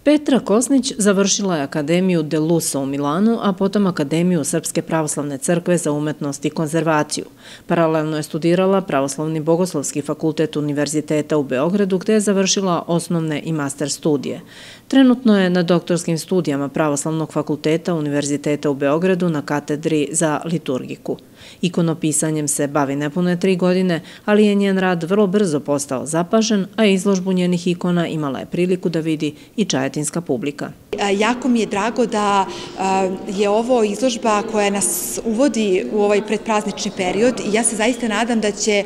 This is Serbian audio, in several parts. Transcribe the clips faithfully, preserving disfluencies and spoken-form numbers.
Petra Kosnić završila je Akademiju de Lusso u Milanu, a potom Akademiju Srpske pravoslavne crkve za umetnost i konzervaciju. Paralelno je studirala Pravoslavni bogoslovski fakultet Univerziteta u Beogradu, gde je završila osnovne i master studije. Trenutno je na doktorskim studijama Pravoslavnog fakulteta Univerziteta u Beogradu na katedri za liturgiku. Ikonopisanjem se bavi nepune tri godine, ali je njen rad vrlo brzo postao zapažen, a izložbu njenih ikona imala je priliku da vidi i čajetinska publika. Jako mi je drago da je ovo izložba koja nas uvodi u ovaj predpraznični period i ja se zaista nadam da će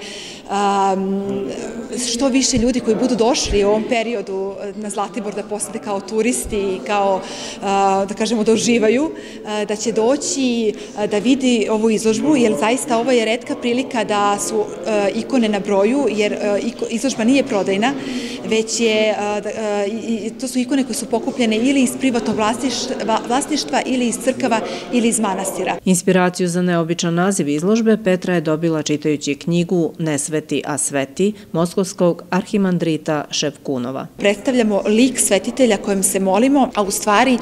što više ljudi koji budu došli u ovom periodu na Zlatibor da posete kao turisti i kao, da kažemo, da uživaju, da će doći da vidi ovu izložbu, jer zaista ovo je retka prilika da su ikone na broju, jer izložba nije prodajna, već je, to su ikone koje su pokupljene ili iz privatnog vlasništva ili iz crkava ili iz manastira. Inspiraciju za neobičan naziv izložbe Petra je dobila čitajući knjigu Nesveti, a sveti moskovskog arhimandrita Ševkunova. Predstavljamo lik svetitelja kojem se molimo, a u stvari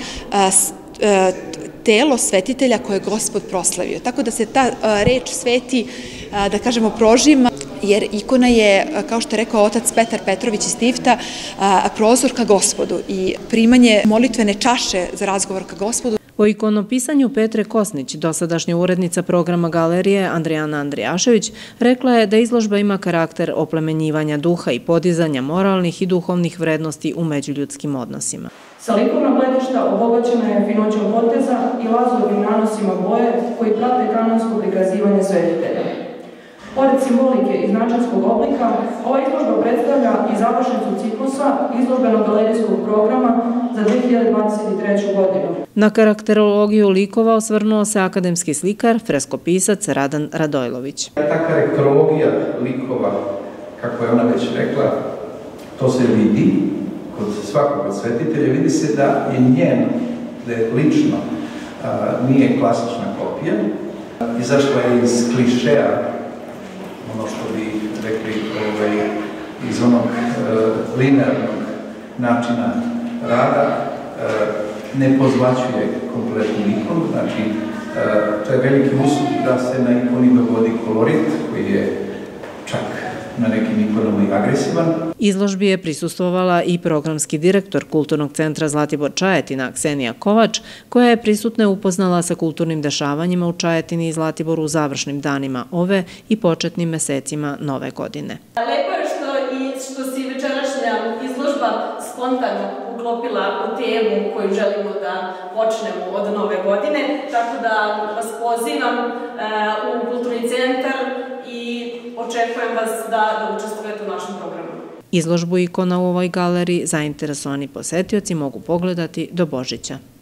telo svetitelja koje je Gospod proslavio. Tako da se ta reč sveti, da kažemo, prožima, jer ikona je, kao što je rekao otac Petar Petrović iz Tifta, prozor ka Gospodu i primanje molitvene čaše za razgovor ka Gospodu. O ikonopisanju Petre Kosnić, dosadašnja urednica programa galerije Andrijana Andrijašević, rekla je da izložba ima karakter oplemenjivanja duha i podizanja moralnih i duhovnih vrednosti u međuljudskim odnosima. Sa likovnog gledišta obogaćena je finoćom poteza i lazurovim nanosima boje koji prate kanonsko prikazivanje svetitelja. Pored simbolike i značajskog oblika, ova izložba predstavlja i završnicu ciklusa izložbenog galerijskog programa za dve hiljade dvadeset treću. godinu. Na karakterologiju likova osvrnuo se akademski slikar, freskopisac Radan Radojlović. Ta karakterologija likova, kako je ona već rekla, to se vidi kod svakog svetitelja, vidi se da je njeno, da je lično, nije klasična kopija, izašla je iz klišeja, ono što bi rekli iz onog linearnog načina rada, ne pozvaćuje kompletnu ikonu, znači to je veliki uslov da se na ikoni dogodi kolorit koji je čak na nekim ikonama i agresivan. Izložbi je prisustvovala i programski direktor Kulturnog centra Zlatibor Čajetina Ksenija Kovač, koja je prisutne upoznala sa kulturnim dešavanjima u Čajetini i Zlatiboru u završnim danima ove i početnim mesecima nove godine. Lepo je što si večerašnja izložba spontano uklopila u temu koju želimo da počnemo od nove godine, tako da vas pozivam u Kulturni centar i očekujem vas da učestvujete u našem programu. Izložbu ikona u ovoj galeriji zainteresovani posetioci mogu pogledati do Božića.